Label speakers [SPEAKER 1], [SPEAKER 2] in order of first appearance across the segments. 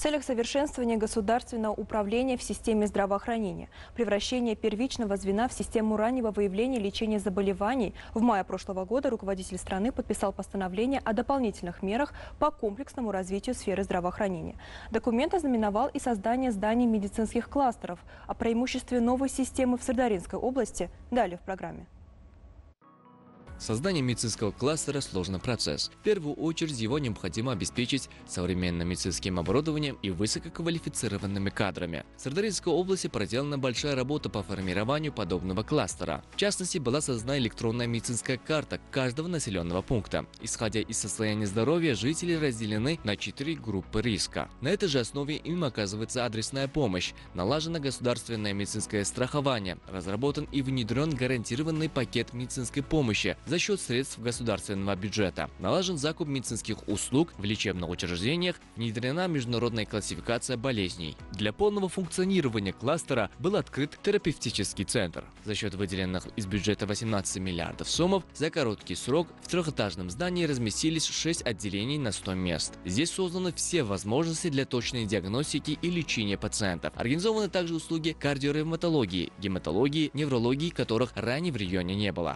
[SPEAKER 1] целях совершенствования государственного управления в системе здравоохранения, превращения первичного звена в систему раннего выявления и лечения заболеваний, в мае прошлого года руководитель страны подписал постановление о дополнительных мерах по комплексному развитию сферы здравоохранения. Документ ознаменовал и создание зданий медицинских кластеров. О преимуществе новой системы в Сырдарьинской области далее в программе.
[SPEAKER 2] Создание медицинского кластера – сложный процесс. В первую очередь его необходимо обеспечить современным медицинским оборудованием и высококвалифицированными кадрами. В Сырдарьинской области проделана большая работа по формированию подобного кластера. В частности, была создана электронная медицинская карта каждого населенного пункта. Исходя из состояния здоровья, жители разделены на 4 группы риска. На этой же основе им оказывается адресная помощь, налажено государственное медицинское страхование, разработан и внедрен гарантированный пакет медицинской помощи за счет средств государственного бюджета. Налажен закуп медицинских услуг в лечебных учреждениях, внедрена международная классификация болезней. Для полного функционирования кластера был открыт терапевтический центр. За счет выделенных из бюджета 18 миллиардов сомов за короткий срок в трехэтажном здании разместились 6 отделений на 100 мест. Здесь созданы все возможности для точной диагностики и лечения пациентов. Организованы также услуги кардиоревматологии, гематологии, неврологии, которых ранее в регионе не было.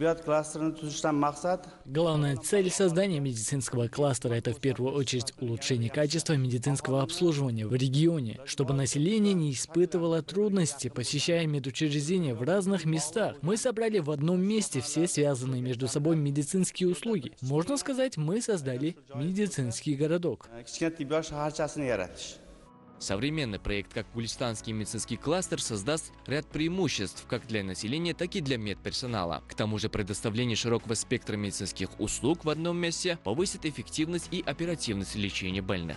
[SPEAKER 3] Главная цель создания медицинского кластера – это в первую очередь улучшение качества медицинского обслуживания в регионе, чтобы население не испытывало трудности, посещая медучреждения в разных местах. Мы собрали в одном месте все связанные между собой медицинские услуги. Можно сказать, мы создали медицинский городок.
[SPEAKER 2] Современный проект, как Гулистанский медицинский кластер, создаст ряд преимуществ как для населения, так и для медперсонала. К тому же предоставление широкого спектра медицинских услуг в одном месте повысит эффективность и оперативность лечения больных.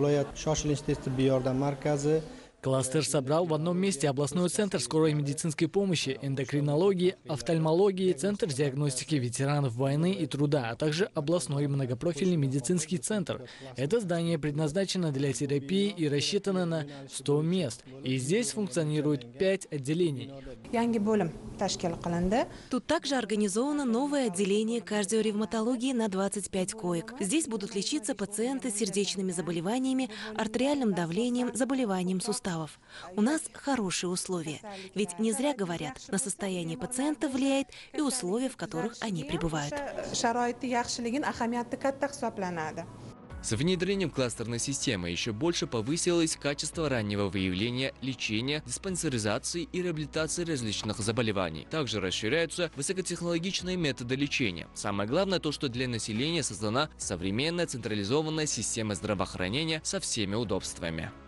[SPEAKER 3] Кластер собрал в одном месте областной центр скорой медицинской помощи, эндокринологии, офтальмологии, центр диагностики ветеранов войны и труда, а также областной многопрофильный медицинский центр. Это здание предназначено для терапии и рассчитано на 100 мест. И здесь функционирует 5 отделений.
[SPEAKER 4] Тут также организовано новое отделение кардиоревматологии на 25 коек. Здесь будут лечиться пациенты с сердечными заболеваниями, артериальным давлением, заболеванием суставов. У нас хорошие условия, ведь не зря говорят, на состояние пациента влияет и условия, в которых они пребывают.
[SPEAKER 2] С внедрением кластерной системы еще больше повысилось качество раннего выявления, лечения, диспансеризации и реабилитации различных заболеваний. Также расширяются высокотехнологичные методы лечения. Самое главное то, что для населения создана современная централизованная система здравоохранения со всеми удобствами.